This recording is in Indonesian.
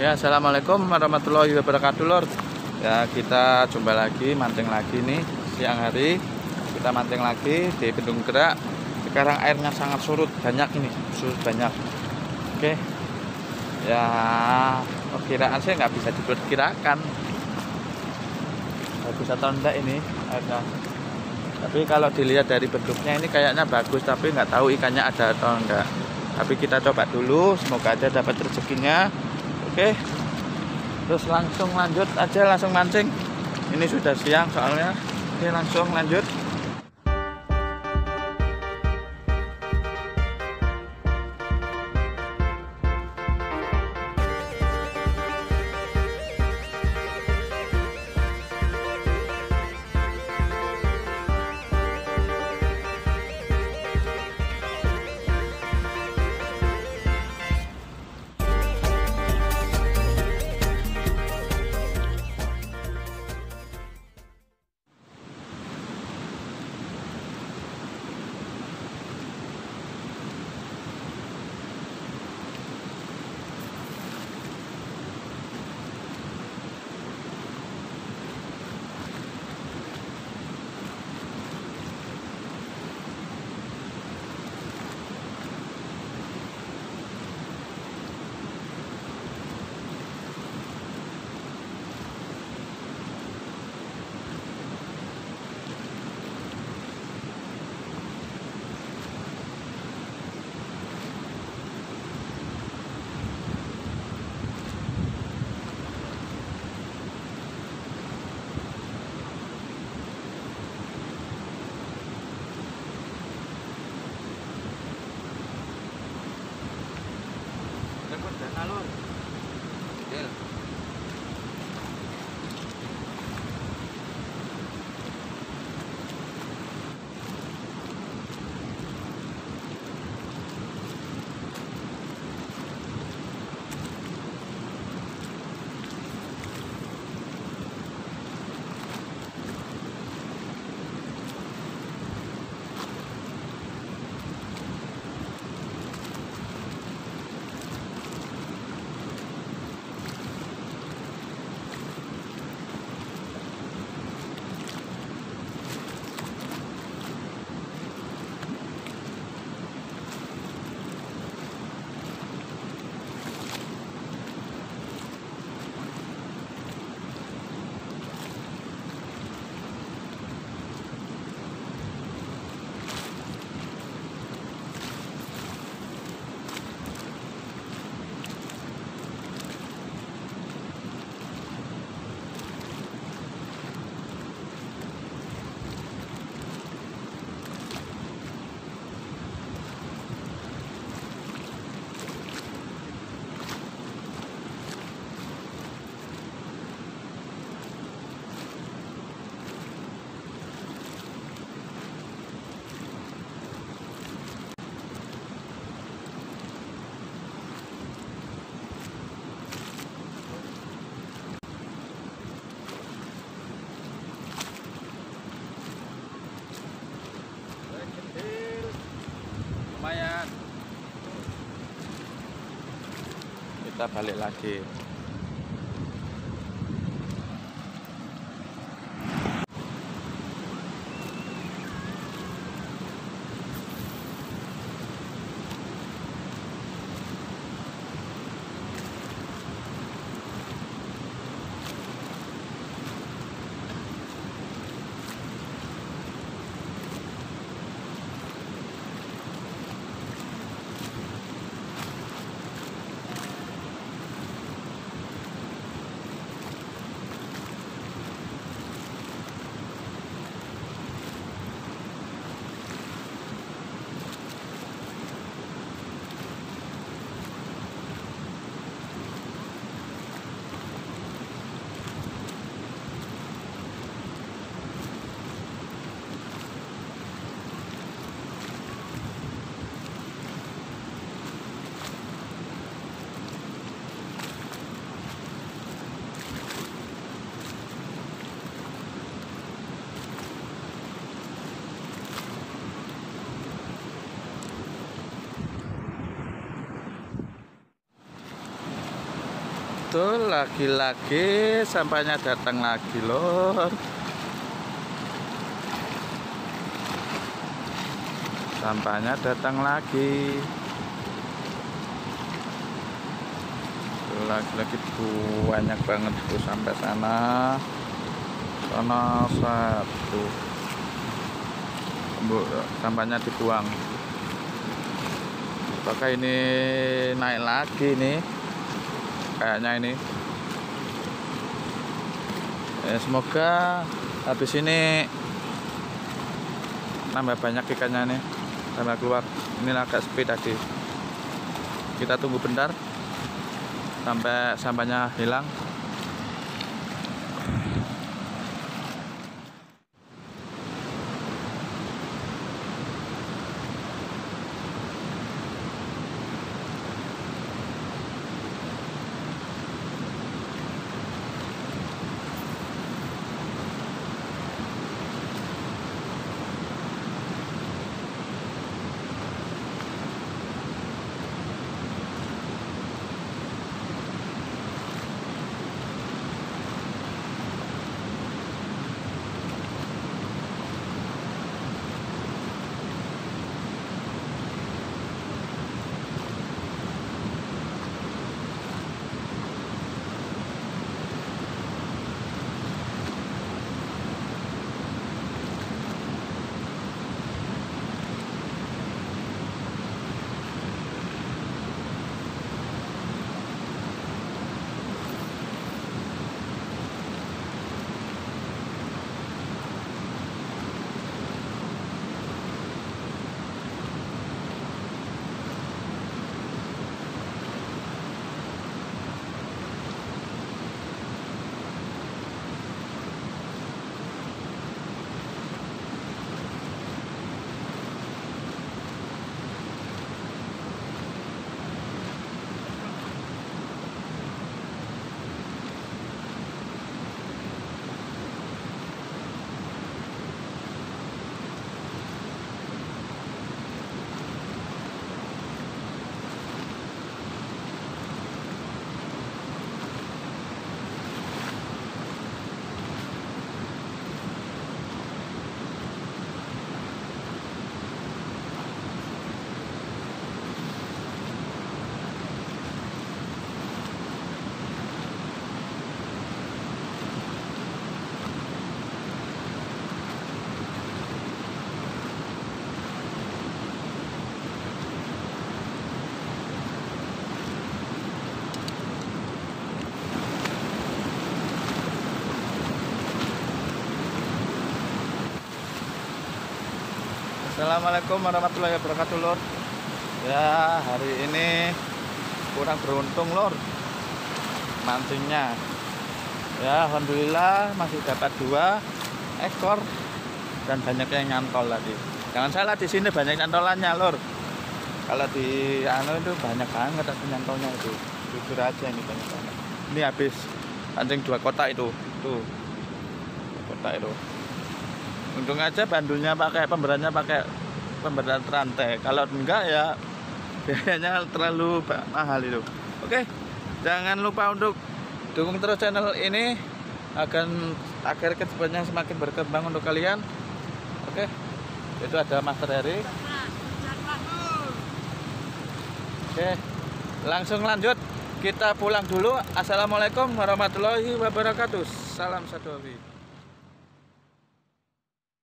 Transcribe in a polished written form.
Ya, assalamualaikum warahmatullahi wabarakatuh, Lur. Ya, kita jumpa lagi, mancing lagi nih siang hari. Kita mancing lagi di Bendung Gerak. Sekarang airnya sangat surut, banyak ini, surut banyak. Oke. Ya, perkiraan saya nggak bisa diperkirakan. Bagus atau enggak ini airnya. Tapi kalau dilihat dari bentuknya ini kayaknya bagus, tapi nggak tahu ikannya ada atau enggak. Tapi kita coba dulu, semoga aja dapat rezekinya. Oke, terus langsung lanjut aja, langsung mancing. Ini sudah siang soalnya. Oke, langsung lanjut. Alur. Lumayan. Kita balik lagi. Tuh, lagi-lagi sampahnya datang lagi, lor. Sampahnya datang lagi. Tuh, lagi-lagi banyak banget tuh sampai sana. Sana satu. Sampahnya dibuang. Apakah ini naik lagi nih? Kayaknya ini. Semoga habis ini nambah banyak ikannya nih, tambah keluar. Ini agak sepi tadi. Kita tunggu bentar sampai sampahnya hilang. Assalamualaikum warahmatullahi wabarakatuh, lor. Ya, hari ini kurang beruntung, lor, mancingnya. Ya, alhamdulillah masih dapat 2 ekor dan banyak yang nyantol tadi. Jangan salah, di sini banyak nyantolannya, lor. Kalau di itu banyak banget ada nyantolnya itu. Jujur aja ini banyak banget. Ini habis pancing 2 kotak itu. Tuh. Kotak itu. Untung aja bandulnya pakai pemberatnya pakai pemberat rantai. Kalau enggak ya biayanya terlalu mahal itu. Oke, jangan lupa untuk dukung terus channel ini agar kecepatnya semakin berkembang untuk kalian. Oke, itu ada Master Harry. Oke, langsung lanjut. Kita pulang dulu. Assalamualaikum warahmatullahi wabarakatuh. Salam satu hobi.